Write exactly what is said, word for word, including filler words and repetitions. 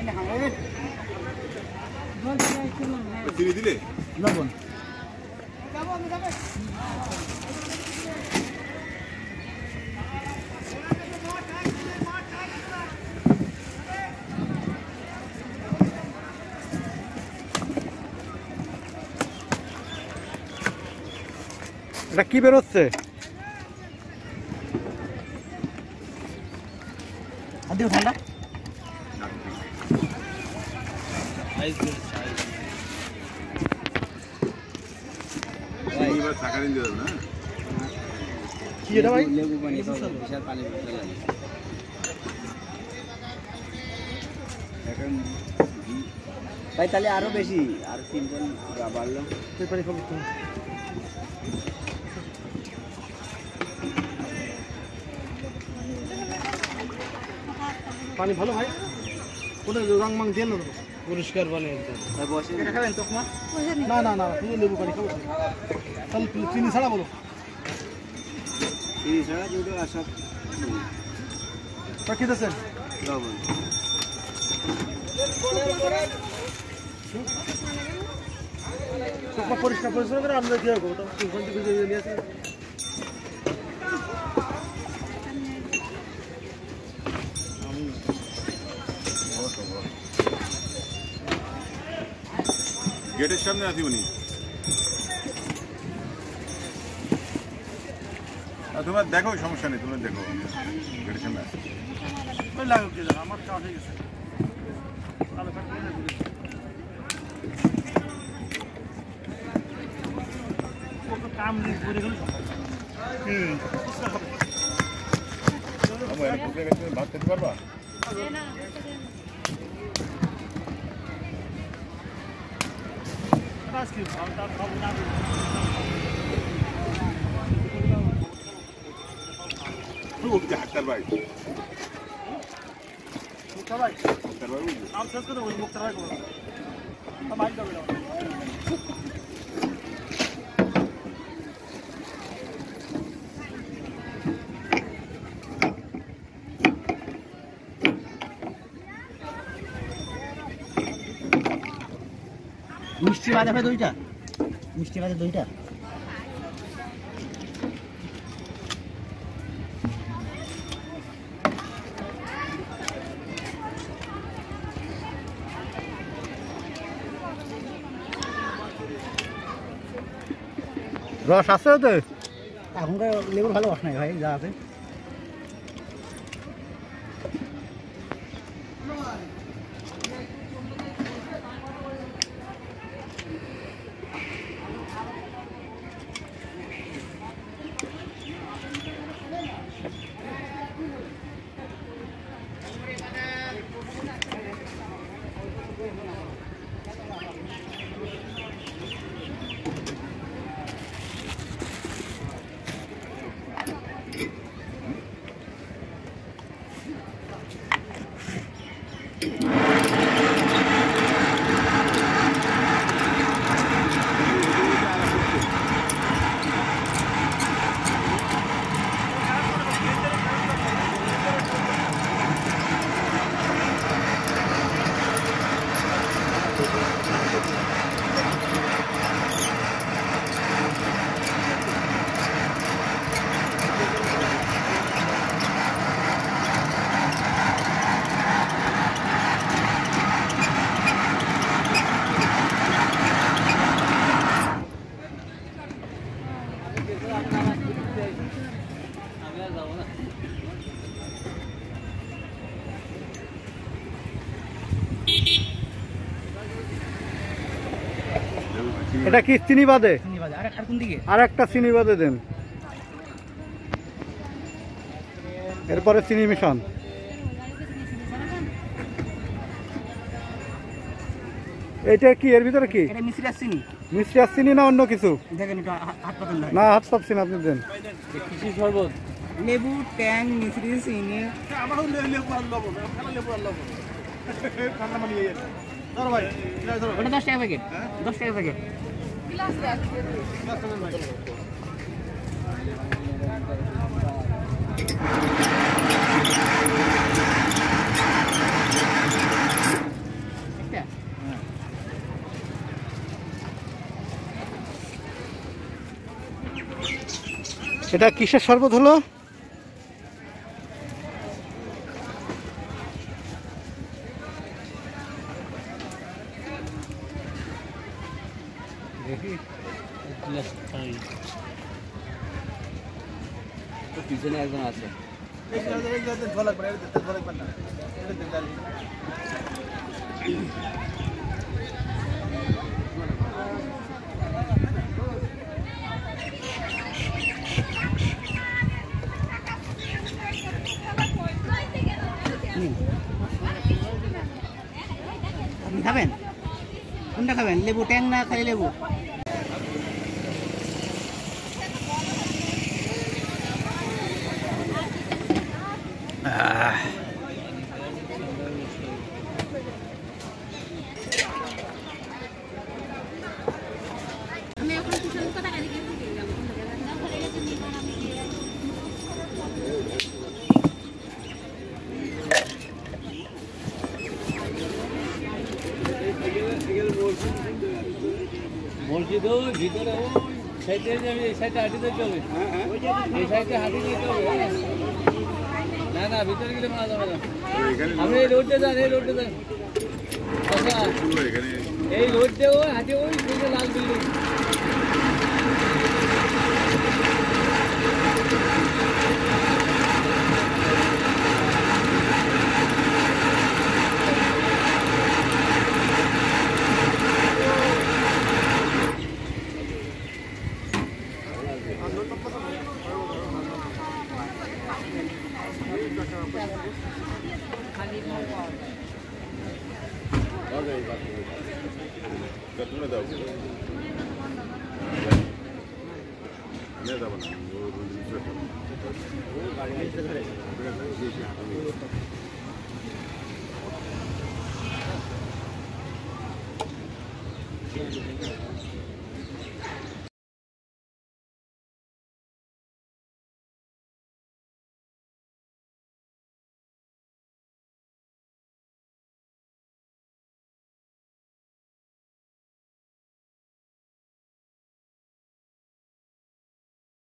চিনি দিলে লবণ এটা কি বেরোচ্ছে? ঠান্ডা কি এটা ভাই? লেবু পানি বিশাল পানি এখন ভাই তাহলে আরো বেশি আর তিনজন বাড়লো পানি খাবো তো পানি ভালো ভাই ওটা রং মাং দিয়ে না পরিষ্কার পানি একদম বসে খাবেন তো না না না শুধু লেবু পানি খাবো তাহলে চিনি ছাড়া বলো চিনি ছাড়া দুটো আর সব খেতেছেন লবণ পরিষ্কার পরিষ্কার করে আমরা কি হবে ওটা ওখান থেকে নিয়ে আসি গেটের সামনে আছি উনি তোমার দেখো সমস্যা নেই তোমার দেখো গেটের সামনে আছি আমার কাজ হয়ে গেছে কাম করে গেল ভাত খেতে পারবা ডাক্তার ভাই মুক্তার ভাই ডাক্তার ভাই নাম শেষ করে বলি মুক্তার ভাই করো মাইক দাও মিষ্টি বাজে ভাই দুইটা মিষ্টি বাজে দুইটা রস আছে ওতে এখনকার লেবুর ভালো রস নাই ভাই যা আছে এটা কি চিনি বাদে আর কোন দিকে আর একটা চিনি বাদে দেন এরপরে চিনি মিশান এটা কি এর ভিতরে কি এটা মিষ্টি আর চিনি মিষ্টি আর চিনি না অন্য কিছু দেখেন একটু হাত পাতেন না হাত পাচ্ছি না আপনি দেন কিসের শরবত লেবু ট্যাং মিষ্টি চিনি আমারও লেবু আর লবণ লেবু আর লবণ ঠান্ডা পানি ধরো ভাই ধরো ওটা দশ টাকা প্যাকেট দশ টাকা প্যাকেট গ্লাস দেন এটা কিসের শরবত হলো? পিছনে একজন আছে। আপনি খাবেন? কোনটা খাবেন, লেবু ট্যাং না খালি লেবু? আমি এখন কিছু কথা কাটি গেছি যাবো না ঘরে গেছে নিবার আমি মসজিদ ওই ভিতরে ওই সাইডে যাবে, এই সাইডে হাঁটিতে চলে, এই সাইডে হাঁটি যেতে হবে। না না ভিতরে গেলে মারা যাবে না। এখানে আপনি এই রোডে যান, এই রোডে যান। আচ্ছা এখানে এই রোড দিয়ে ওই হাঁটে ওই দিকে লাল বিল্ডিং। তুলে দাও নিয়ে যাবো না